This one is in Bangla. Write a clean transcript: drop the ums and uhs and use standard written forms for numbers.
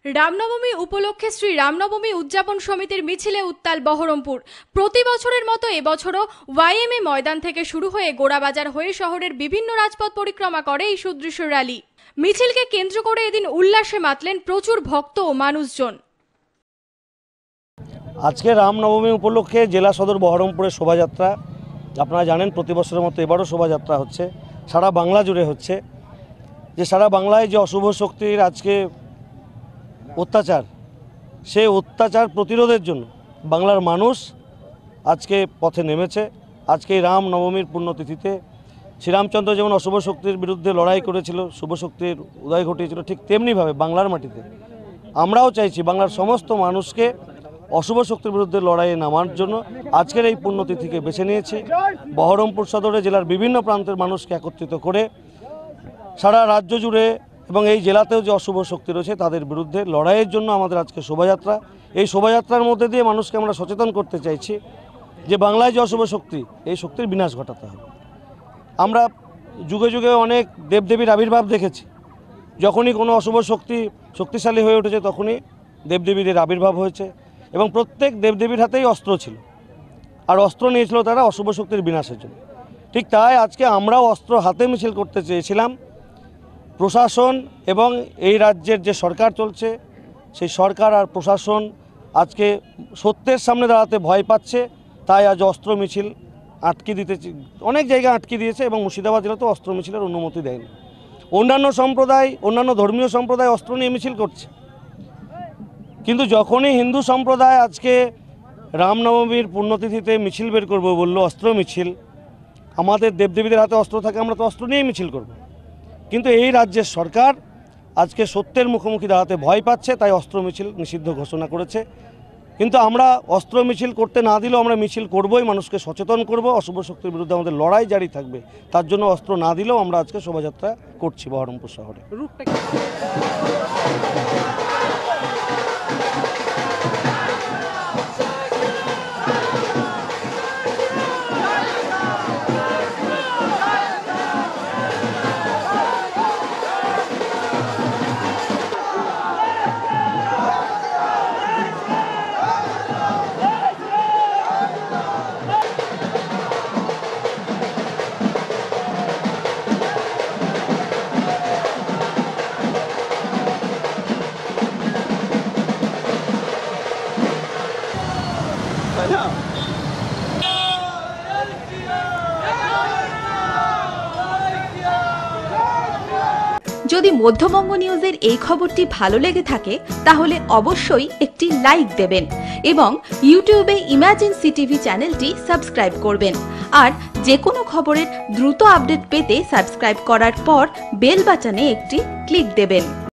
রামনবমী উপলক্ষে শ্রী রামনবমী উদযাপন সমিতির মিছিলে উত্তাল বহরমপুর। প্রতি বছরের মতো এবছরও ওয়াইএমএ ময়দান থেকে শুরু হয়ে গোড়াবাজার হয়ে শহরের বিভিন্ন রাজপথ পরিক্রমা করে এই সুদৃশ্য র্যালি। মিছিলকে কেন্দ্র করে এদিন উল্লাসে মাতলেন প্রচুর ভক্ত ও মানুষজন। আজকে রামনবমী উপলক্ষে জেলা সদর বহরমপুরের শোভাযাত্রা, আপনারা জানেন প্রতি বছরের মতো এবারও শোভাযাত্রা হচ্ছে, সারা বাংলা জুড়ে হচ্ছে। যে সারা বাংলায় যে অশুভ শক্তির আজকে অত্যাচার, সেই অত্যাচার প্রতিরোধের জন্য বাংলার মানুষ আজকে পথে নেমেছে। আজকে রামনবমীর পুণ্যতিথিতে শ্রীরামচন্দ্র যেমন অশুভ শক্তির বিরুদ্ধে লড়াই করেছিল, শুভ শক্তির উদয় ঘটিয়েছিল, ঠিক তেমনিভাবে বাংলার মাটিতে আমরাও চাইছি বাংলার সমস্ত মানুষকে অশুভ শক্তির বিরুদ্ধে লড়াইয়ে নামার জন্য আজকের এই পুণ্যতিথিকে বেছে নিয়েছি। বহরমপুর সদরে জেলার বিভিন্ন প্রান্তের মানুষকে একত্রিত করে সারা রাজ্য জুড়ে এবং এই জেলাতেও যে অশুভ শক্তি রয়েছে তাদের বিরুদ্ধে লড়াইয়ের জন্য আমাদের আজকে শোভাযাত্রা। এই শোভাযাত্রার মধ্যে দিয়ে মানুষকে আমরা সচেতন করতে চাইছি যে বাংলায় যে অশুভ শক্তি, এই শক্তির বিনাশ ঘটাতে হবে। আমরা যুগে যুগে অনেক দেবদেবীর আবির্ভাব দেখেছি। যখনই কোনো অশুভ শক্তি শক্তিশালী হয়ে উঠেছে তখনই দেবদেবীদের আবির্ভাব হয়েছে এবং প্রত্যেক দেবদেবীর হাতেই অস্ত্র ছিল, আর অস্ত্র নিয়েছিল তারা অশুভ শক্তির বিনাশের জন্য। ঠিক তাই আজকে আমরাও অস্ত্র হাতে মিছিল করতে চেয়েছিলাম। প্রশাসন এবং এই রাজ্যের যে সরকার চলছে, সেই সরকার আর প্রশাসন আজকে সত্যের সামনে দাঁড়াতে ভয় পাচ্ছে, তাই আজ অস্ত্র মিছিল আটকে দিতে অনেক জায়গায় আটকে দিয়েছে এবং মুর্শিদাবাদ জেলাতেও অস্ত্র মিছিলের অনুমতি দেয়নি। অন্যান্য ধর্মীয় সম্প্রদায় অস্ত্র নিয়ে মিছিল করছে, কিন্তু যখনই হিন্দু সম্প্রদায় আজকে রামনবমীর পুণ্যতিথিতে মিছিল বের করবো বললো, অস্ত্র মিছিল, আমাদের দেবদেবীদের হাতে অস্ত্র থাকে, আমরা তো অস্ত্র নিয়েই মিছিল করব। কিন্তু এই রাজ্যের সরকার আজকে সত্যের মুখোমুখি দাঁড়াতে ভয় পাচ্ছে, তাই অস্ত্র মিছিল নিষিদ্ধ ঘোষণা করেছে। কিন্তু আমরা অস্ত্র মিছিল করতে না দিলেও আমরা মিছিল করবই, মানুষকে সচেতন করব, অশুভ শক্তির বিরুদ্ধে আমাদের লড়াই জারি থাকবে। তার জন্য অস্ত্র না দিলেও আমরা আজকে শোভাযাত্রা করছি বহরমপুর শহরে। যদি মধ্যবঙ্গ নিউজের এই খবরটি ভালো লেগে থাকে তাহলে অবশ্যই একটি লাইক দেবেন এবং ইউটিউবে ইমার্জেন্সি টিভি চ্যানেলটি সাবস্ক্রাইব করবেন। আর যে কোনো খবরের দ্রুত আপডেট পেতে সাবস্ক্রাইব করার পর বেল বাটনে একটি ক্লিক দেবেন।